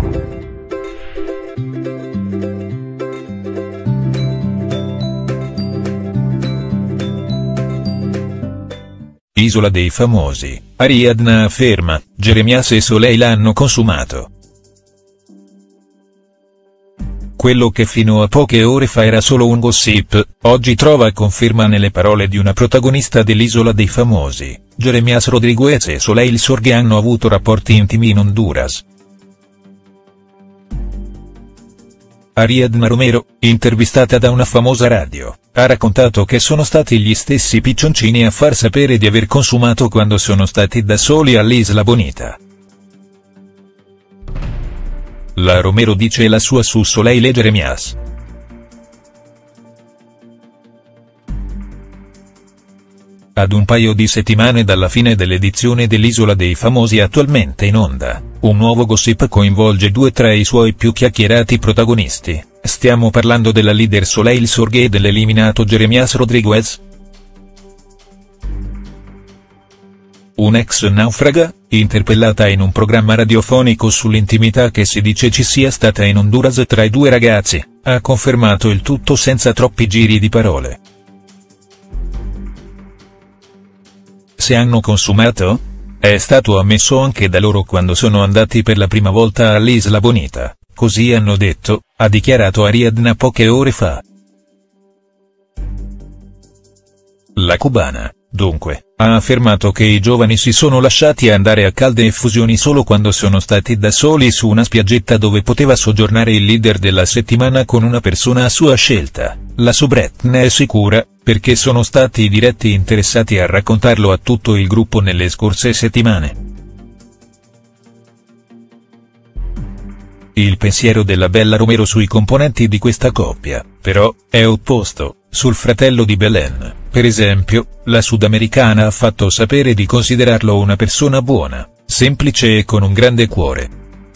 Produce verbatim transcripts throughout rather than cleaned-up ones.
Isola dei famosi, Ariadna afferma, Jeremias e Soleil hanno consumato. Quello che fino a poche ore fa era solo un gossip, oggi trova conferma nelle parole di una protagonista dell'Isola dei famosi. Jeremias Rodriguez e Soleil Sorge hanno avuto rapporti intimi in Honduras. Ariadna Romero, intervistata da una famosa radio, ha raccontato che sono stati gli stessi piccioncini a far sapere di aver consumato quando sono stati da soli all'Isla Bonita. La Romero dice la sua su Soleil e Jeremias. Ad un paio di settimane dalla fine dell'edizione dell'Isola dei famosi attualmente in onda, un nuovo gossip coinvolge due tra i suoi più chiacchierati protagonisti. Stiamo parlando della leader Soleil Sorge e dell'eliminato Jeremias Rodriguez? Un'ex naufraga, interpellata in un programma radiofonico sull'intimità che si dice ci sia stata in Honduras tra i due ragazzi, ha confermato il tutto senza troppi giri di parole. Se hanno consumato? È stato ammesso anche da loro quando sono andati per la prima volta all'Isla Bonita, così hanno detto, ha dichiarato Ariadna poche ore fa. La cubana, dunque, ha affermato che i giovani si sono lasciati andare a calde effusioni solo quando sono stati da soli su una spiaggetta dove poteva soggiornare il leader della settimana con una persona a sua scelta. La soubrette ne è sicura, perché sono stati i diretti interessati a raccontarlo a tutto il gruppo nelle scorse settimane. Il pensiero della bella Romero sui componenti di questa coppia, però, è opposto. Sul fratello di Belen, per esempio, la sudamericana ha fatto sapere di considerarlo una persona buona, semplice e con un grande cuore.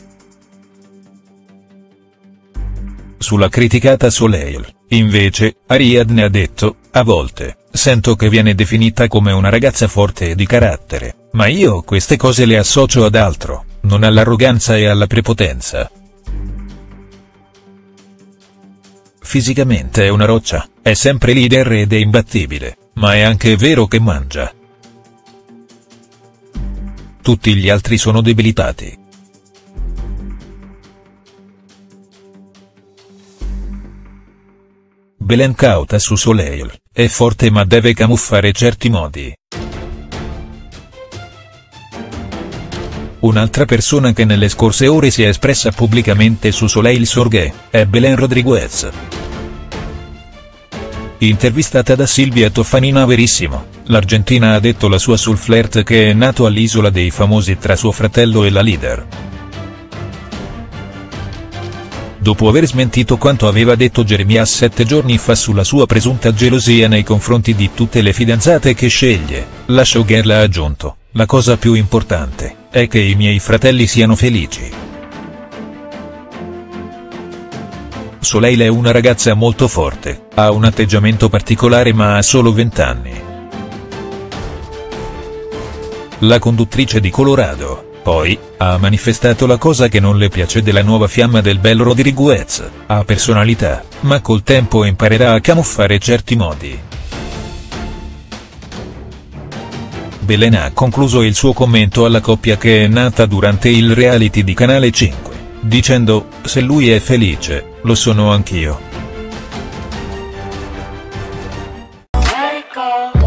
Sulla criticata Soleil, invece, Ariadna ha detto, a volte, sento che viene definita come una ragazza forte e di carattere, ma io queste cose le associo ad altro, non all'arroganza e alla prepotenza. Fisicamente è una roccia, è sempre leader ed è imbattibile, ma è anche vero che mangia. Tutti gli altri sono debilitati. Belen cauta su Soleil, è forte ma deve camuffare certi modi. Un'altra persona che nelle scorse ore si è espressa pubblicamente su Soleil Sorge, è Belen Rodriguez. Intervistata da Silvia Toffanina Verissimo, l'argentina ha detto la sua sul flirt che è nato all'Isola dei famosi tra suo fratello e la leader. Dopo aver smentito quanto aveva detto Jeremias sette giorni fa sulla sua presunta gelosia nei confronti di tutte le fidanzate che sceglie, la showgirl ha aggiunto, la cosa più importante è che i miei fratelli siano felici. Soleil è una ragazza molto forte, ha un atteggiamento particolare ma ha solo vent'anni. La conduttrice di Colorado, poi, ha manifestato la cosa che non le piace della nuova fiamma del bel Rodriguez, ha personalità, ma col tempo imparerà a camuffare certi modi. Belen ha concluso il suo commento alla coppia che è nata durante il reality di Canale cinque, dicendo, se lui è felice, lo sono anch'io.